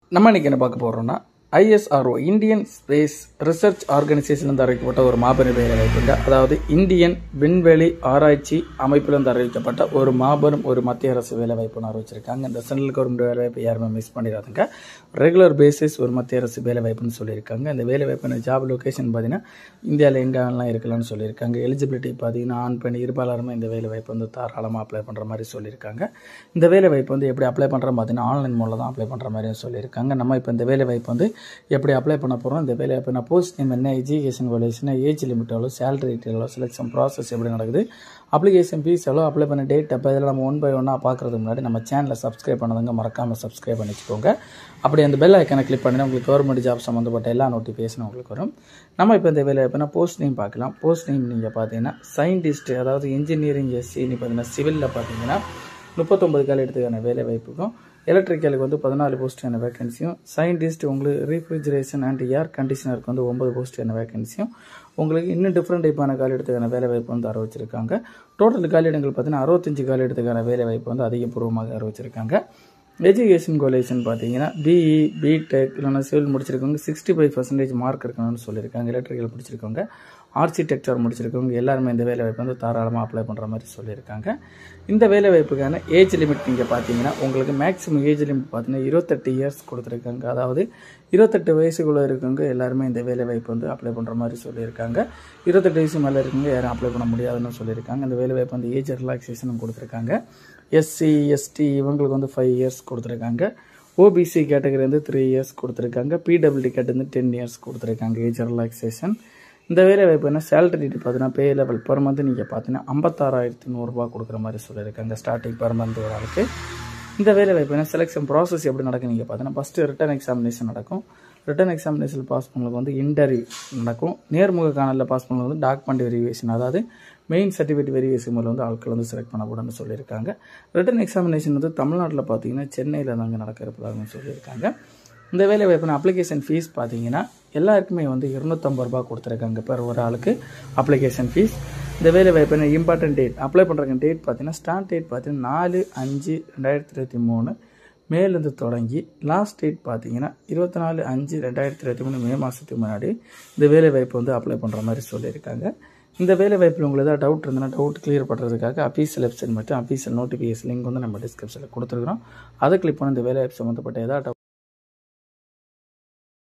நம்ம இன்னைக்கு என்ன பார்க்க போறோம்னா ISRO Indian space research organisation அறிவிக்கப்பட்ட ஒரு மாபெரும் வேலை வாய்ப்புங்க. அதாவது இந்தியன் விண்வெளி ஆராய்ச்சி அமைப்பிலிருந்து அறிவிக்கப்பட்ட ஒரு மாபெரும் ஒரு மத்திய அரசு வேலை வாய்ப்புன்னு அறிவிச்சிருக்காங்க. இந்த சென்ட்ரல் கவர்மெண்ட் வேலை வாய்ப்பு யாருமே மிஸ் பண்ணிடாதுங்க. ரெகுலர் பேசிஸ் ஒரு மத்திய அரசு வேலை வாய்ப்புன்னு சொல்லியிருக்காங்க. இந்த வேலை வாய்ப்பு ஜாப் லொகேஷன் பார்த்தீங்கன்னா இந்தியாவில் எங்கெல்லாம் இருக்கலாம்னு சொல்லியிருக்காங்க. எலிஜிபிலிட்டி பார்த்தீங்கன்னா ஆண் பெண் இருபாலருமே இந்த வேலை வாய்ப்பு தாராளமாக அப்ளை பண்ணுற மாதிரி சொல்லியிருக்காங்க. இந்த வேலை வாய்ப்பு எப்படி அப்ளை பண்ணுறோம் பார்த்தீங்கன்னா ஆன்லைன் மூலம் தான் அப்ளை பண்ணுற மாதிரியும் சொல்லியிருக்காங்க. நம்ம இப்போ இந்த வேலை வாய்ப்பு எப்படி அப்ளை பண்ண போகிறோம், இந்த வேலை வாய்ப்பு போஸ்ட் நேம் என்ன, எஜுகேஷன் குவாலிஃபிகேஷன், ஏஜ் லிமிட் எவ்வளோ, சேலரி எவ்வளோ, செலெக்ஷன் ப்ராசஸ் எப்படி நடக்குது, அப்ளிகேஷன் ஃபீஸ் எவ்வளோ, அப்ளை பண்ண டேட் அப்போ இதெல்லாம் நம்ம 1 by 1 பார்க்குறதுக்கு முன்னாடி நம்ம சேனலை சப்ஸ்கிரைப் பண்ணதுங்க மறக்காமல் சப்ஸ்கிரைப் பண்ணிச்சுக்கோங்க. அப்படி அந்த பெல் ஐக்கனை கிளிக் பண்ணினா உங்களுக்கு கவர்மெண்ட் ஜாப் சம்மந்தப்பட்ட எல்லா நோட்டிஃபிகேஷனும் உங்களுக்கு வரும். நம்ம இப்போ இந்த வேலை வாய்ப்புனா போஸ்ட் நேம் பார்க்கலாம். போஸ்ட் நேம் நீங்கள் பார்த்தீங்கன்னா சயின்டிஸ்ட், அதாவது இன்ஜினியரிங் எஸ்சின்னு பார்த்தீங்கன்னா சிவிலில் பார்த்தீங்கன்னா 39 கால எடுத்துக்கான வேலை வாய்ப்புக்கும், எலக்ட்ரிக்கலுக்கு 14 போஸ்ட்டுக்கான வேகன்சியும், சயின்டிஸ்ட் உங்களுக்கு ரீஃப்ரிஜரேஷன் அண்ட் ஏர் கண்டிஷனருக்கு 9 போஸ்ட்டுக்கான வேகன்சியும், உங்களுக்கு இன்னும் டிஃப்ரெண்ட் டைப்பான கால எடுத்துக்கான வேலை வாய்ப்பு அறிவிச்சிருக்காங்க. டோட்டல் காலியிடங்கள் பார்த்தீங்கன்னா 65 கால எடுத்துக்கான வேலை வாய்ப்பு அதிகபூர்வமாக அறிவிச்சிருக்காங்க. எஜுகேஷன் குவாலிஃபிகேஷன் பார்த்தீங்கன்னா பிஇ, பிடெக் இல்லைன்னா சிவில் முடிச்சிருக்கவங்க 65% மார்க் இருக்கணும்னு சொல்லியிருக்காங்க. எலக்ட்ரிக்கல் முடிச்சிருக்கவங்க, ஆர்கிடெக்சர் முடிச்சிருக்கவங்க எல்லாருமே இந்த வேலை வாய்ப்பு தாராளமாக அப்ளை பண்ணுற மாதிரி சொல்லியிருக்காங்க. இந்த வேலை வாய்ப்புக்கான ஏஜ் லிமிட் நீங்கள் பார்த்தீங்கன்னா உங்களுக்கு மேக்ஸிமம் ஏஜ் லிமிட் பார்த்தீங்கன்னா 28 இயர்ஸ் கொடுத்துருக்காங்க. அதாவது 28 வயசுக்குள்ளே இருக்கவங்க எல்லாருமே இந்த வேலை வாய்ப்பு அப்ளை பண்ணுற மாதிரி சொல்லியிருக்காங்க. 28 வயசு மேலே இருக்கவங்க யாரும் அப்ளை பண்ண முடியாதுன்னு சொல்லியிருக்காங்க. இந்த வேலை வாய்ப்பு ஏஜ் ரிலாக்ஸேஷனும் கொடுத்துருக்காங்க. எஸ்சி எஸ்டி இவங்களுக்கு 5 இயர்ஸ் கொடுத்துருக்காங்க. ஓபிசி கேட்டகரி 3 இயர்ஸ் கொடுத்துருக்காங்க. பிடபிள்யூடி கேட்டது 10 இயர்ஸ் கொடுத்துருக்காங்க ஏஜ் ரிலாக்ஸேஷன். இந்த வேலை வாய்ப்பு சேலரி பார்த்தீங்கன்னா பே லெவல் பெர் மந்த் நீங்கள் பார்த்தீங்கன்னா 56,100 ரூபா கொடுக்குற மாதிரி சொல்லியிருக்காங்க ஸ்டார்டிங் பெர் மந்த் ஒரு ஆளுக்கு. இந்த வேலை வாய்ப்பு செலெக்ஷன் ப்ராசஸ் எப்படி நடக்கும் நீங்கள் பார்த்தீங்கன்னா ஃபஸ்ட்டு ரிட்டன் எக்ஸாமினேஷன் நடக்கும். ரிட்டன் எக்ஸாமினேஷன் பாஸ் பண்ணவங்களுக்கு இன்டர்வியூ நடக்கும். நேர்முக காணலில் பாஸ் பண்ணவங்க டாக்குமெண்ட் வெரிஃபிகேஷன், அதாவது மெயின் சர்டிஃபிகேட் வெரிஃபிகேஷன் மூலம் ஆட்கள் செலக்ட் பண்ணக்கூடாதுன்னு சொல்லியிருக்காங்க. ரிட்டன் எக்ஸாமினேஷன் தமிழ்நாட்டில் பார்த்தீங்கன்னா சென்னையில் தாங்க நடக்கிறப்பதாகன்னு சொல்லியிருக்காங்க. இந்த வேலை வாய்ப்பு அப்ளிகேஷன் ஃபீஸ் பார்த்தீங்கன்னா எல்லாருக்குமே 250 ரூபா கொடுத்துருக்காங்க பெர் ஒரு ஆளுக்கு அப்ளிகேஷன் ஃபீஸ். இந்த வேலை வாய்ப்பு இம்பார்ட்டன்ட் டேட் அப்ளை பண்ணுற டேட் பார்த்தீங்கன்னா ஸ்டார்ட் டேட் பார்த்தீங்கன்னா 4/5/2023 மேலேருந்து தொடங்கி லாஸ்ட் டேட் பார்த்தீங்கன்னா 24/5/2023 மே மாதத்துக்கு முன்னாடி இந்த வேலை வாய்ப்பு அப்ளை பண்ணுற மாதிரி சொல்லியிருக்காங்க. இந்த வேலை வாய்ப்பில் உங்களுக்கு ஏதாவது டவுட் இருந்ததுன்னா டவுட் கிளியர் பண்ணுறதுக்காக அஃபீஷியல் வெப்சைட் மற்றும் அஃபீஷியல் நோட்டிஃபிகேஷன் லிங்க் நம்ம டிஸ்கிரிப்ஷனில் கொடுத்துருக்குறோம். அதை கிளிக் பண்ணி இந்த வேலை வாய்ப்பு சம்மந்தப்பட்ட ஏதாவது